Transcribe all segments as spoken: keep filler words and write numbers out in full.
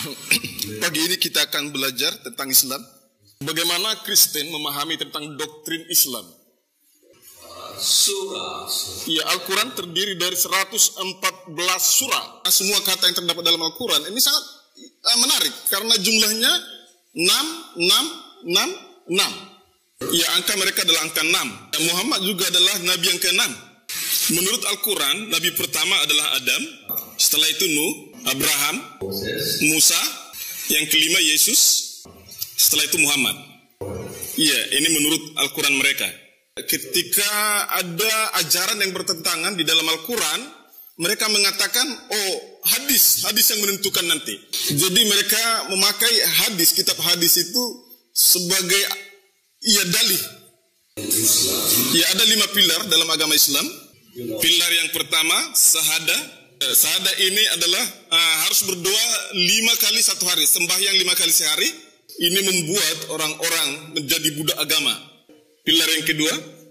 Pagi ini kita akan belajar tentang Islam. Bagaimana Kristen memahami tentang doktrin Islam. Surah. Ya, Al-Quran terdiri dari seratus empat belas surah. Semua kata yang terdapat dalam Al-Quran ini sangat uh, menarik karena jumlahnya enam, enam, enam, enam. Ya, angka mereka adalah angka enam. Muhammad juga adalah nabi yang keenam. Menurut Al-Quran, nabi pertama adalah Adam, setelah itu Nuh, Abraham, Musa, yang kelima Yesus, setelah itu Muhammad. Iya, ini menurut Al-Quran mereka. Ketika ada ajaran yang bertentangan di dalam Al-Quran, mereka mengatakan, oh hadis, hadis yang menentukan nanti. Jadi mereka memakai hadis, kitab hadis itu sebagai ya dalih. Ya, ada lima pilar dalam agama Islam. Pilar yang pertama, sahada. Sahada ini adalah uh, harus berdoa lima kali satu hari, sembahyang lima kali sehari. Ini membuat orang-orang menjadi budak agama. Pilar yang kedua,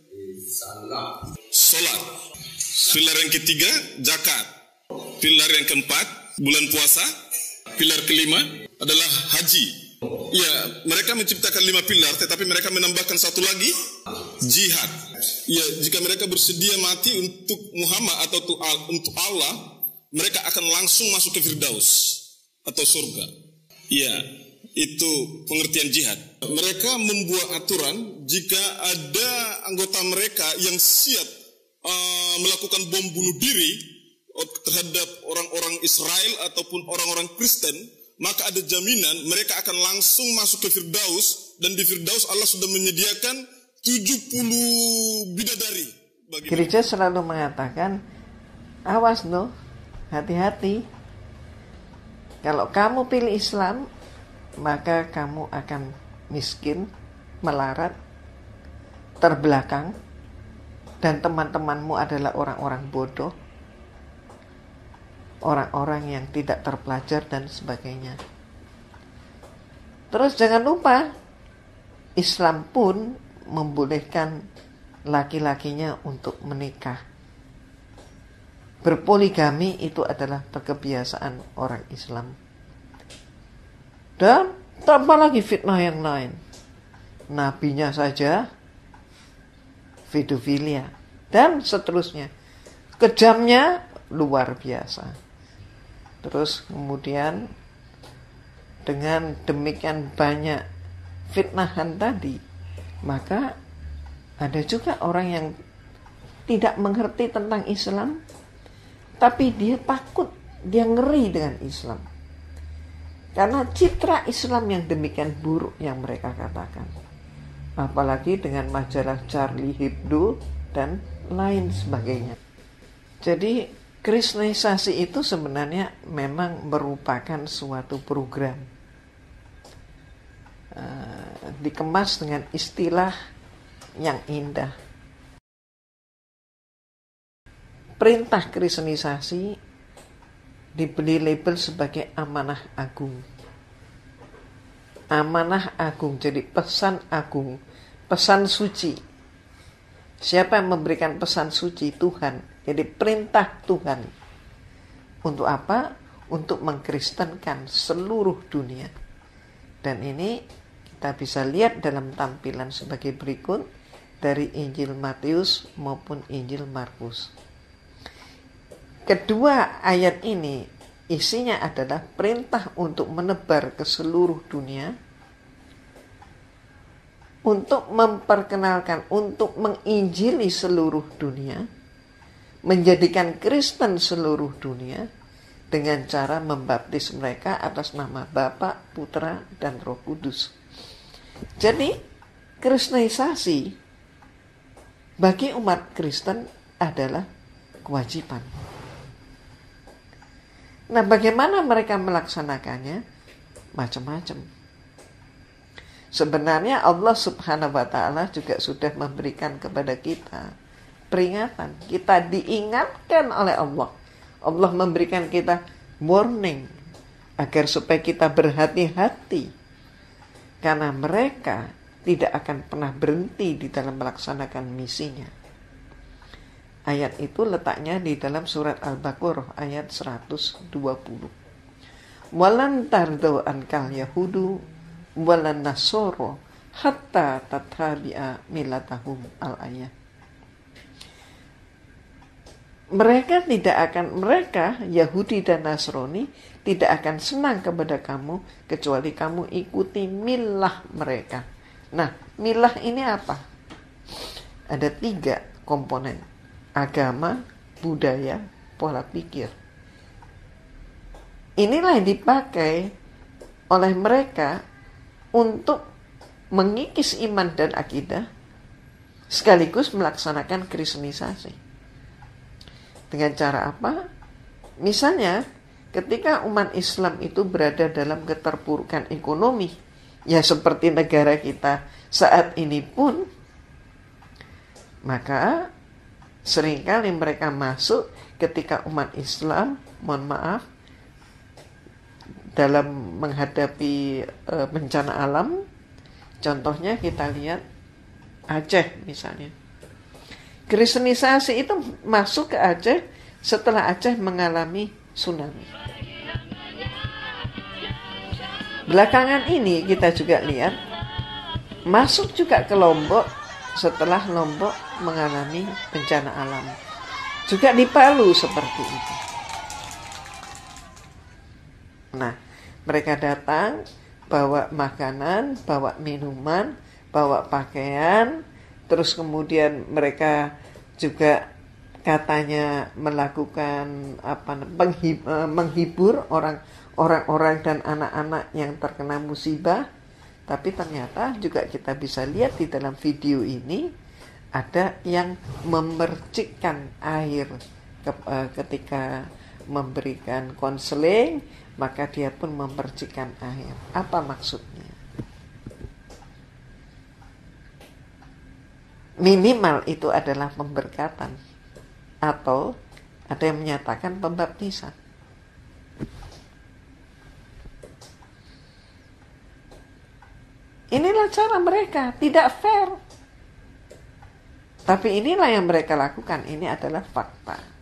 salat. Pilar yang ketiga, zakat. Pilar yang keempat, bulan puasa. Pilar kelima adalah haji. Ya, mereka menciptakan lima pilar, tetapi mereka menambahkan satu lagi, jihad. Ya, jika mereka bersedia mati untuk Muhammad atau untuk Allah, mereka akan langsung masuk ke Firdaus atau surga. Ya, itu pengertian jihad. Mereka membuat aturan jika ada anggota mereka yang siap uh, melakukan bom bunuh diri terhadap orang-orang Israel ataupun orang-orang Kristen, maka ada jaminan mereka akan langsung masuk ke Firdaus, dan di Firdaus Allah sudah menyediakan tujuh puluh bidadari. Bagi Gereja selalu mengatakan, awas no, hati-hati. Kalau kamu pilih Islam, maka kamu akan miskin, melarat, terbelakang, dan teman-temanmu adalah orang-orang bodoh, orang-orang yang tidak terpelajar dan sebagainya. Terus jangan lupa, Islam pun membolehkan laki-lakinya untuk menikah. Berpoligami itu adalah kebiasaan orang Islam. Dan tambah lagi fitnah yang lain. Nabinya saja pedofilia dan seterusnya. Kejamnya luar biasa. Terus kemudian dengan demikian banyak fitnahan tadi, maka ada juga orang yang tidak mengerti tentang Islam, tapi dia takut, dia ngeri dengan Islam. Karena citra Islam yang demikian buruk yang mereka katakan. Apalagi dengan majalah Charlie Hebdo dan lain sebagainya. Jadi Kristenisasi itu sebenarnya memang merupakan suatu program. Uh, dikemas dengan istilah yang indah. Perintah Kristenisasi diberi label sebagai amanah agung. Amanah agung, jadi pesan agung, pesan suci. Siapa yang memberikan pesan suci? Tuhan. Jadi perintah Tuhan. Untuk apa? Untuk mengkristenkan seluruh dunia. Dan ini kita bisa lihat dalam tampilan sebagai berikut dari Injil Matius maupun Injil Markus. Kedua ayat ini isinya adalah perintah untuk menebar ke seluruh dunia, untuk memperkenalkan, untuk menginjili seluruh dunia, menjadikan Kristen seluruh dunia dengan cara membaptis mereka atas nama Bapa, Putra, dan Roh Kudus. Jadi, Kristenisasi bagi umat Kristen adalah kewajiban. Nah, bagaimana mereka melaksanakannya? Macam-macam. Sebenarnya Allah Subhanahu wa Ta'ala juga sudah memberikan kepada kita peringatan. Kita diingatkan oleh Allah. Allah memberikan kita warning agar supaya kita berhati-hati, karena mereka tidak akan pernah berhenti di dalam melaksanakan misinya. Ayat itu letaknya di dalam surat Al-Baqarah ayat seratus dua puluh. walan tardo ankal yahudu walan nasoro hatta tatabi'a milatahum al-ayah. Mereka tidak akan, mereka Yahudi dan Nasrani tidak akan senang kepada kamu kecuali kamu ikuti milah mereka. Nah, milah ini apa? Ada tiga komponen: agama, budaya, pola pikir. Inilah yang dipakai oleh mereka untuk mengikis iman dan akidah sekaligus melaksanakan kristenisasi. Dengan cara apa? Misalnya, ketika umat Islam itu berada dalam keterpurukan ekonomi, ya seperti negara kita saat ini pun, maka seringkali mereka masuk ketika umat Islam, mohon maaf, dalam menghadapi e, bencana alam. Contohnya kita lihat Aceh misalnya. Kristenisasi itu masuk ke Aceh setelah Aceh mengalami tsunami. Belakangan ini kita juga lihat masuk juga ke Lombok setelah Lombok mengalami bencana alam. Juga di Palu seperti itu. Nah, mereka datang bawa makanan, bawa minuman, bawa pakaian. Terus kemudian mereka juga katanya melakukan apa menghibur orang orang-orang dan anak-anak yang terkena musibah. Tapi ternyata juga kita bisa lihat di dalam video ini ada yang memercikkan air ketika memberikan konseling, maka dia pun memercikkan air. Apa maksudnya? Minimal itu adalah pemberkatan, atau ada yang menyatakan pembaptisan. Inilah cara mereka, tidak fair. Tapi inilah yang mereka lakukan, ini adalah fakta.